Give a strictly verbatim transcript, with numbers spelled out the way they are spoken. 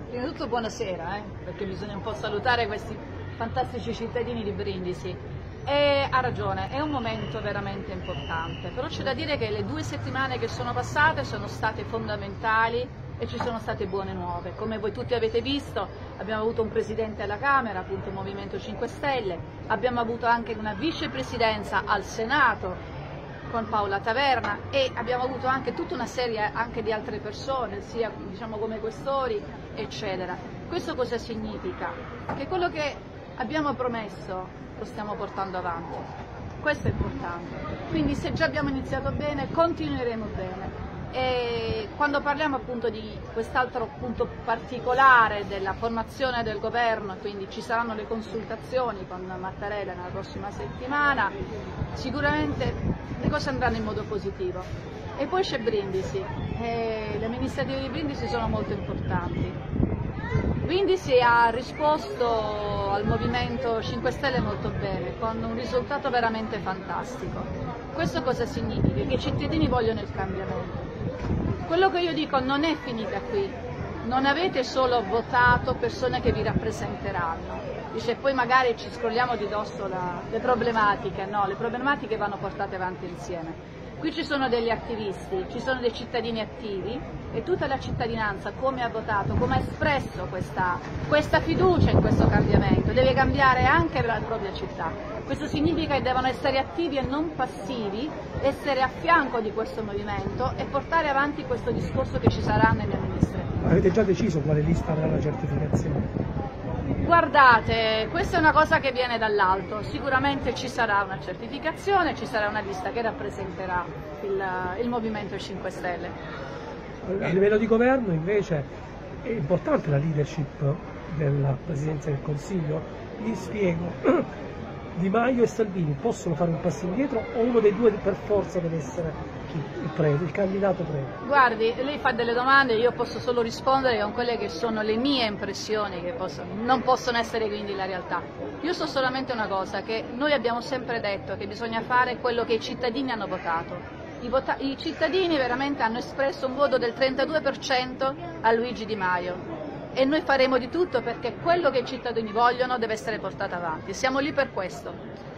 Prima di tutto buonasera, eh, perché bisogna un po' salutare questi fantastici cittadini di Brindisi. E ha ragione, è un momento veramente importante, però c'è da dire che le due settimane che sono passate sono state fondamentali e ci sono state buone nuove. Come voi tutti avete visto, abbiamo avuto un presidente alla Camera, appunto Movimento cinque Stelle, abbiamo avuto anche una vicepresidenza al Senato con Paola Taverna e abbiamo avuto anche tutta una serie anche di altre persone, sia diciamo come questori, eccetera. Questo cosa significa? Che quello che abbiamo promesso lo stiamo portando avanti. Questo è importante. Quindi se già abbiamo iniziato bene, continueremo bene. E quando parliamo appunto di quest'altro punto particolare della formazione del governo, quindi ci saranno le consultazioni con Mattarella nella prossima settimana, sicuramente le cose andranno in modo positivo. E poi c'è Brindisi, e le amministrative di Brindisi sono molto importanti. Brindisi ha risposto al Movimento cinque Stelle molto bene, con un risultato veramente fantastico. Questo cosa significa? Che i cittadini vogliono il cambiamento. Quello che io dico non è finita qui, non avete solo votato persone che vi rappresenteranno, dice poi magari ci scrolliamo di dosso la, le problematiche, no, le problematiche vanno portate avanti insieme. Qui ci sono degli attivisti, ci sono dei cittadini attivi e tutta la cittadinanza come ha votato, come ha espresso questa, questa fiducia in questo cambiamento, deve cambiare anche la propria città. Questo significa che devono essere attivi e non passivi, essere a fianco di questo movimento e portare avanti questo discorso che ci sarà nelle amministrative. Avete già deciso quale lista avrà la certificazione? Guardate, questa è una cosa che viene dall'alto, sicuramente ci sarà una certificazione, ci sarà una lista che rappresenterà il, il Movimento cinque Stelle. A livello di governo invece è importante la leadership della Presidenza del Consiglio, vi spiego. Di Maio e Salvini possono fare un passo indietro o uno dei due per forza deve essere il, prete, il candidato prete? Guardi, lei fa delle domande, io posso solo rispondere con quelle che sono le mie impressioni, che possono, non possono essere quindi la realtà. Io so solamente una cosa, che noi abbiamo sempre detto che bisogna fare quello che i cittadini hanno votato. I, vota I cittadini veramente hanno espresso un voto del trentadue per cento a Luigi Di Maio. E noi faremo di tutto perché quello che i cittadini vogliono deve essere portato avanti, siamo lì per questo.